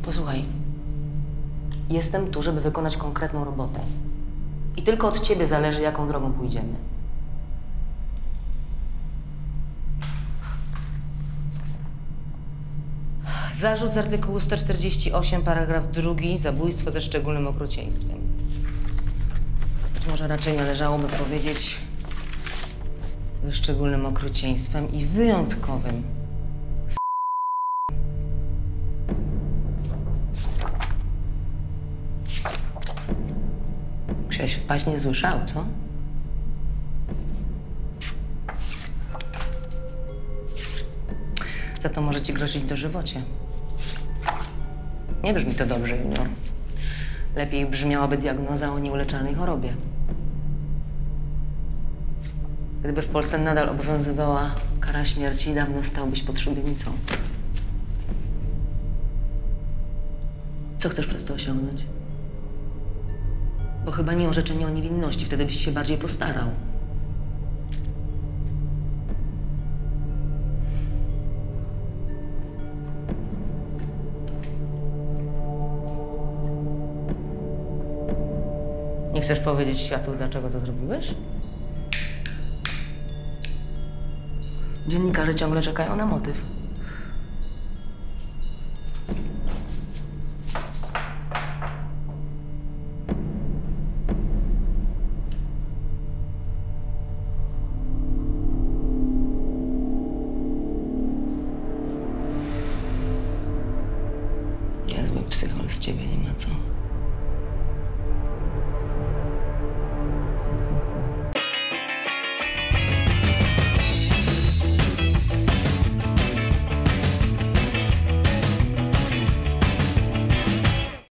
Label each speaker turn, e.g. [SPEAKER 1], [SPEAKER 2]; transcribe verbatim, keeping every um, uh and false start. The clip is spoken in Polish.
[SPEAKER 1] Posłuchaj. Jestem tu, żeby wykonać konkretną robotę. I tylko od ciebie zależy, jaką drogą pójdziemy. Zarzut z artykułu sto czterdzieści osiem, paragraf drugi, zabójstwo ze szczególnym okrucieństwem. Być może raczej należałoby powiedzieć ze szczególnym okrucieństwem i wyjątkowym. Musiałeś wpaść niezły szał, co? Za to może ci grozić dożywocie. Nie brzmi to dobrze, Junior. Lepiej brzmiałaby diagnoza o nieuleczalnej chorobie. Gdyby w Polsce nadal obowiązywała kara śmierci, dawno stałbyś pod szubienicą. Co chcesz przez to osiągnąć? Bo chyba nie orzeczenie o niewinności, wtedy byś się bardziej postarał. Nie chcesz powiedzieć światu, dlaczego to zrobiłeś? Dziennikarze ciągle czekają na motyw. Niezły psychol z ciebie, nie ma co.